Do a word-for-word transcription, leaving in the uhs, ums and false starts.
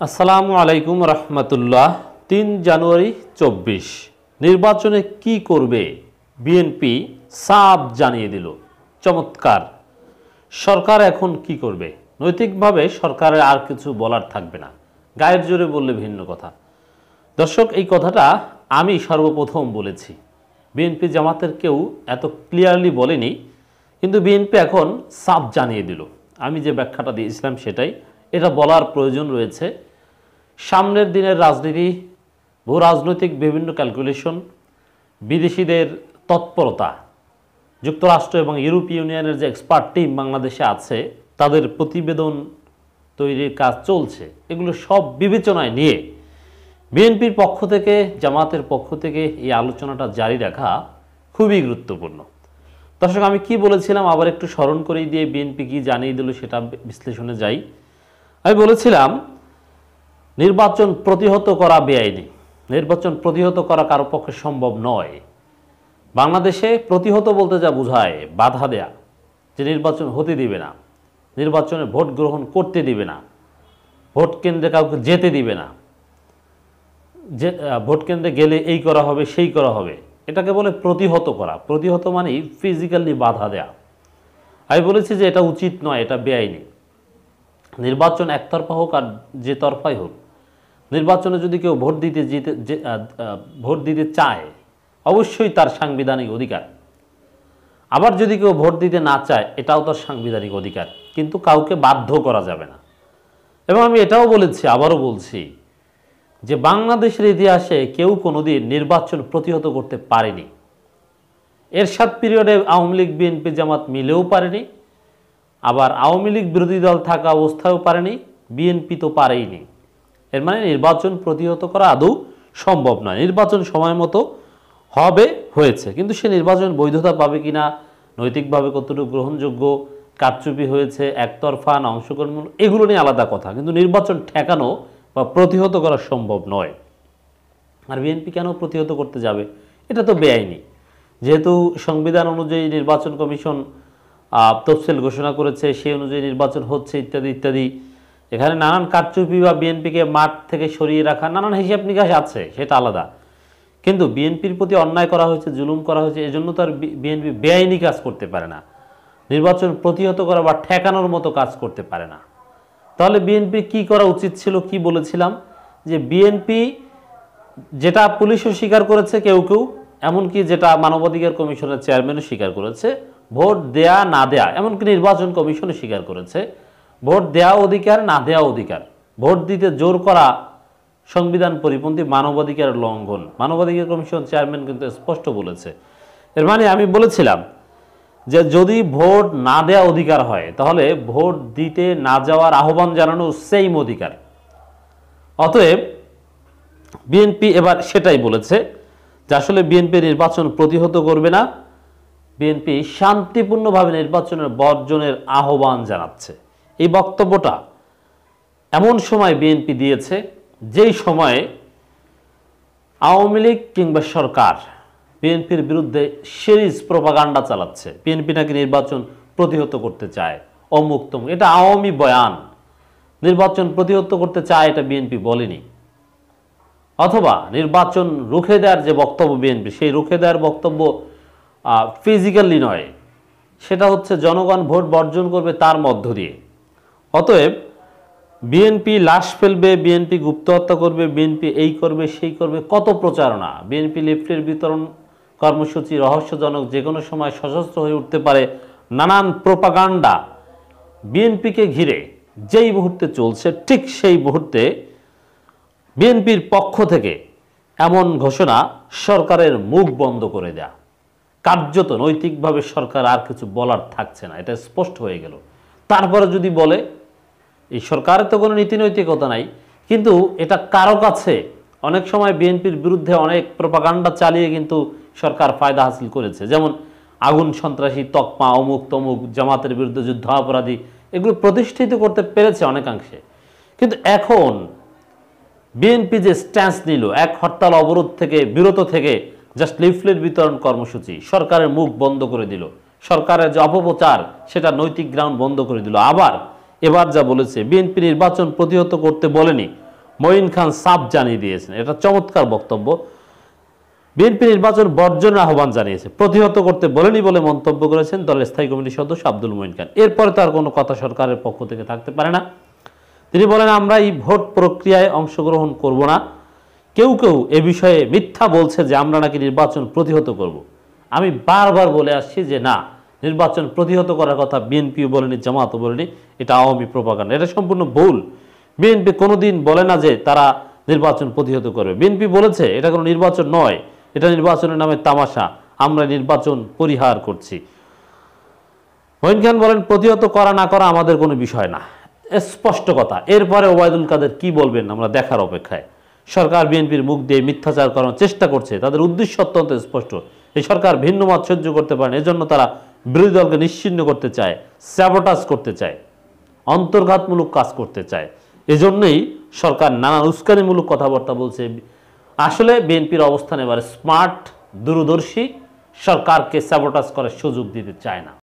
আসসালামু আলাইকুম রহমতুল্লাহ। তিন জানুয়ারি চব্বিশ নির্বাচনে কি করবে বিএনপি সাফ জানিয়ে দিল। চমৎকার। সরকার এখন কি করবে? নৈতিকভাবে সরকারের আর কিছু বলার থাকবে না, গায়ের জোরে বললে ভিন্ন কথা। দর্শক, এই কথাটা আমি সর্বপ্রথম বলেছি। বিএনপি জামাতের কেউ এত ক্লিয়ারলি বলেনি, কিন্তু বিএনপি এখন সাফ জানিয়ে দিল। আমি যে ব্যাখ্যাটা দিয়েছিলাম সেটাই, এটা বলার প্রয়োজন রয়েছে। সামনের দিনের রাজনীতি, ভূ রাজনৈতিক বিভিন্ন ক্যালকুলেশন, বিদেশিদের তৎপরতা, যুক্তরাষ্ট্র এবং ইউরোপীয় ইউনিয়নের যে এক্সপার্ট টিম বাংলাদেশে আছে, তাদের প্রতিবেদন তৈরির কাজ চলছে। এগুলো সব বিবেচনায় নিয়ে বিএনপির পক্ষ থেকে, জামাতের পক্ষ থেকে এই আলোচনাটা জারি রাখা খুবই গুরুত্বপূর্ণ। দর্শক, আমি কি বলেছিলাম আবার একটু স্মরণ করেই দিয়ে বিএনপি কি জানিয়ে দিল সেটা বিশ্লেষণে যাই। আমি বলেছিলাম নির্বাচন প্রতিহত করা বেআইনি। নির্বাচন প্রতিহত করা কারো পক্ষে সম্ভব নয়। বাংলাদেশে প্রতিহত বলতে যা বোঝায়, বাধা দেয়া, যে নির্বাচন হতে দিবে না, নির্বাচনে ভোট গ্রহণ করতে দিবে না, ভোট কেন্দ্রে কাউকে যেতে দিবে না, যে ভোট কেন্দ্রে গেলে এই করা হবে সেই করা হবে, এটাকে বলে প্রতিহত করা। প্রতিহত মানে ফিজিক্যালি বাধা দেয়া। আমি বলেছি যে এটা উচিত নয়, এটা বেআইনি। নির্বাচন একতরফা হোক আর যে তরফাই হোক, নির্বাচনে যদি কেউ ভোট দিতে জিতে ভোট দিতে চায়, অবশ্যই তার সাংবিধানিক অধিকার। আবার যদি কেউ ভোট দিতে না চায়, এটাও তার সাংবিধানিক অধিকার, কিন্তু কাউকে বাধ্য করা যাবে না। এবং আমি এটাও বলেছি, আবারও বলছি, যে বাংলাদেশের ইতিহাসে কেউ কোনোদিন নির্বাচন প্রতিহত করতে পারেনি। এরশাদ পিরিয়ডে আওয়ামী লীগ, বিএনপি, জামাত মিলেও পারেনি, আবার আওয়ামী লীগ বিরোধী দল থাকা অবস্থায়ও পারেনি, বিএনপি তো পারেইনি। এর মানে নির্বাচন প্রতিহত করা আদৌ সম্ভব নয়। নির্বাচন সময় মতো হবে, হয়েছে, কিন্তু সে নির্বাচন বৈধতা পাবে কিনা, নৈতিকভাবে কতটুকু গ্রহণযোগ্য, কারচুপি হয়েছে, একতরফা না অংশগ্রহণ, এগুলো নিয়ে আলাদা কথা, কিন্তু নির্বাচন ঠেকানো বা প্রতিহত করা সম্ভব নয়। আর বিএনপি কেন প্রতিহত করতে যাবে? এটা তো বেআইনি। যেহেতু সংবিধান অনুযায়ী নির্বাচন কমিশন তফসিল ঘোষণা করেছে, সেই অনুযায়ী নির্বাচন হচ্ছে, ইত্যাদি ইত্যাদি। এখানে নানান কারচুপি বা বিএনপিকে মাঠ থেকে সরিয়ে রাখা, নানান হিসাব নিকাশ আছে, সেটা আলাদা। কিন্তু বিএনপির প্রতি অন্যায় করা হয়েছে, জুলুম করা হয়েছে, এজন্য তো আর বিএনপি বেআইনি কাজ করতে পারে না, নির্বাচন প্রতিহত করা বা ঠেকানোর মতো কাজ করতে পারে না। তাহলে বিএনপি কি করা উচিত ছিল? কি বলেছিলাম? যে বিএনপি যেটা পুলিশও স্বীকার করেছে কেউ কেউ, এমনকি যেটা মানবাধিকার কমিশনের চেয়ারম্যানও স্বীকার করেছে, ভোট দেয়া না দেয়া, এমনকি নির্বাচন কমিশনও স্বীকার করেছে, ভোট দেওয়া অধিকার, না দেওয়া অধিকার। ভোট দিতে জোর করা সংবিধান পরিপন্থী, মানবাধিকার লঙ্ঘন। মানবাধিকার কমিশন চেয়ারম্যান কিন্তু স্পষ্ট বলেছে। এর মানে আমি বলেছিলাম যে যদি ভোট না দেওয়া অধিকার হয়, তাহলে ভোট দিতে না যাওয়ার আহ্বান জানানো সেম অধিকার। অতএব বিএনপি এবার সেটাই বলেছে যে আসলে বিএনপি নির্বাচন প্রতিহত করবে না, বিএনপি শান্তিপূর্ণভাবে নির্বাচনের বর্জনের আহ্বান জানাচ্ছে। এই বক্তব্যটা এমন সময় বিএনপি দিয়েছে যেই সময়ে আওয়ামী লীগ কিংবা সরকার বিএনপির বিরুদ্ধে সিরিজ প্রোপাগান্ডা চালাচ্ছে। বিএনপি নাকি নির্বাচন প্রতিহত করতে চায়, অমুক তমুক, এটা আওয়ামী বয়ান। নির্বাচন প্রতিহত করতে চায় এটা বিএনপি বলেনি। অথবা নির্বাচন রুখে দেওয়ার যে বক্তব্য বিএনপি, সেই রুখে দেওয়ার বক্তব্য ফিজিক্যালি নয়, সেটা হচ্ছে জনগণ ভোট বর্জন করবে তার মধ্য দিয়ে। অতএব বিএনপি লাশ ফেলবে, বিএনপি গুপ্ত হত্যা করবে, বিএনপি এই করবে সেই করবে, কত প্রচারণা। বিএনপি লিফলেট বিতরণ কর্মসূচি রহস্যজনক, যে কোনো সময় সশস্ত্র হয়ে উঠতে পারে, নানান প্রোপাগান্ডা বিএনপিকে ঘিরে যেই মুহূর্তে চলছে, ঠিক সেই মুহূর্তে বিএনপির পক্ষ থেকে এমন ঘোষণা সরকারের মুখ বন্ধ করে দেয়া। কার্যত নৈতিকভাবে সরকার আর কিছু বলার থাকছে না, এটা স্পষ্ট হয়ে গেল। তারপরে যদি বলে, এই সরকারের তো কোনো নীতি নৈতিকতা নাই, কিন্তু এটা কারো কাছে অনেক সময় বিএনপির বিরুদ্ধে অনেক প্রোপাগান্ডা চালিয়ে কিন্তু সরকার ফায়দা হাসিল করেছে। যেমন আগুন সন্ত্রাসী, তকমা, অমুক তমুক, জামাতের বিরুদ্ধে যুদ্ধাপরাধী, এগুলো প্রতিষ্ঠিত করতে পেরেছে অনেকাংশে। কিন্তু এখন বিএনপি যে স্ট্যান্স নিল, এক হরতাল অবরোধ থেকে বিরত থেকে জাস্ট লিফলেট বিতরণ কর্মসূচি, সরকারের মুখ বন্ধ করে দিল, সরকারের যে অপপ্রচার সেটা নৈতিক গ্রাউন্ড বন্ধ করে দিল। আবার এবার যা বলেছে, বিএনপি নির্বাচন প্রতিহত করতে বলেনি, মঈন খান সাফ জানিয়ে দিয়েছেন, এটা চমৎকার বক্তব্য। বিএনপি নির্বাচন বর্জনের আহ্বান জানিয়েছে, প্রতিহত করতে বলেনি বলে মন্তব্য করেছেন দলের স্থায়ী কমিটির সদস্য আব্দুল মঈন খান। এরপরে তার কোনো কথা সরকারের পক্ষ থেকে থাকতে পারে না। তিনি বলেন, আমরা এই ভোট প্রক্রিয়ায় অংশগ্রহণ করব না। কেউ কেউ এ বিষয়ে মিথ্যা বলছে যে আমরা নাকি নির্বাচন প্রতিহত করব। আমি বারবার বলে আসছি যে না, নির্বাচন প্রতিহত করার কথা বিএনপিও বলেনি, জামাতও বলেনি, এটা আওয়ামী প্রোপাগান্ডা, এটা সম্পূর্ণ ভুল। বিএনপি কোনোদিন বলে না যে তারা নির্বাচন প্রতিহত করবে। বিএনপি বলেছে এটা কোনো নির্বাচন নয়, এটা নির্বাচনের নামে তামাশা, আমরা নির্বাচন পরিহার করছি। মঈন খান বলেন, প্রতিহত করা না করা আমাদের কোনো বিষয় না, স্পষ্ট কথা। এরপরে ওবায়দুল কাদের কি বলবেন আমরা দেখার অপেক্ষায়। সরকার বিএনপির মুখ দিয়ে মিথ্যাচার করার চেষ্টা করছে, তাদের উদ্দেশ্য অত্যন্ত স্পষ্ট। এই সরকার ভিন্ন মত সহ্য করতে পারে না, এজন্য তারা বিরোধী দলকে নিশ্চিহ্ন করতে চায়, স্যাবোটাজ করতে চায়, অন্তর্ঘাতমূলক কাজ করতে চায়। এজন্যই সরকার নানান উস্কানিমূলক কথাবার্তা বলছে। আসলে বিএনপির অবস্থান এবারে স্মার্ট, দূরদর্শী, সরকারকে স্যাবোটাজ করার সুযোগ দিতে চায় না।